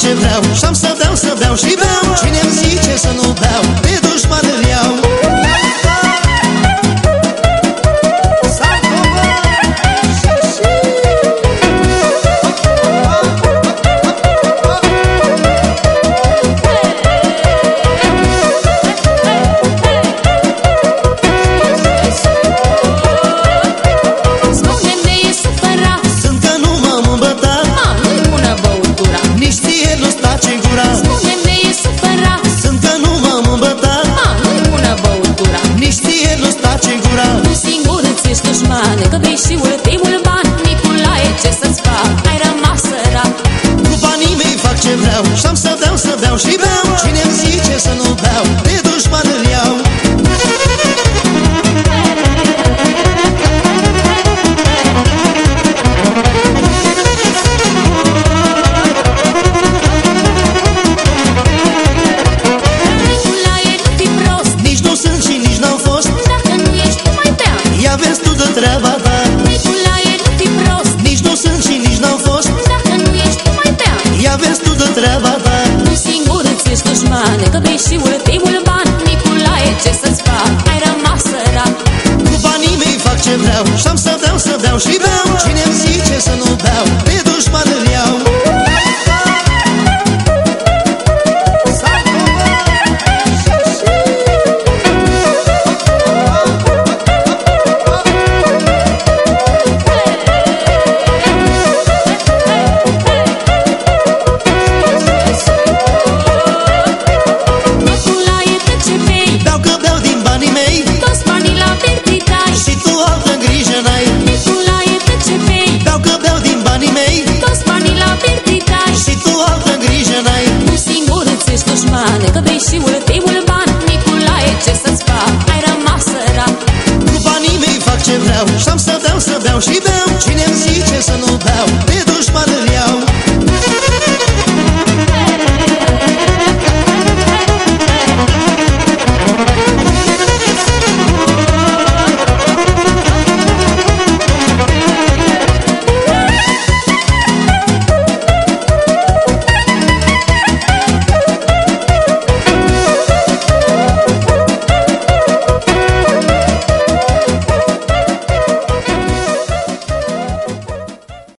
ce vreau și-am să beau și beau. Cine-mi zice să nu beau, de dușman îl iau. Că bei și ultimul ban, Nicolae, ce să-ți fac? Ai rămas sărac. Cu banii mei fac ce vreau și-am să beau și beau. Cine-mi zice să nu beau, de dușman îl iau. Nicolae, nu fi prost, Nici nu sunt și nici n-am fost. dacă nu ești, nu mai bea. Ia vezi tu de treaba ta. Nicolae, nu fi prost, Nici nu sunt și nici n-am fost. dacă nu ești, nu mai bea. Ia vezi tu de treaba ta. Tu singur îți ești dușmane, că bei și ultimul ban, Nicolae, ce să-ți fac? Ai rămas sărac. Cu banii mei fac ce vreau și-am să beau și beau. Cine-mi zice să nu beau, de dușman îl iau. Nicolae, de ce bei? Beau că beau din banii mei Toți banii la birtii dai. și tu altă grijă n-ai. Nicolae, de ce bei? Beau că beau din banii mei Toți banii la birtii dai. și tu altă grijă n-ai. Tu singur îți ești dușmane, că bei și ultimul ban, Nicolae, ce să-ți fac? Ai rămas sărac. Cu banii mei fac ce vreau și-am să beau și beau. Cine-mi zice să nu beau, de dușman îl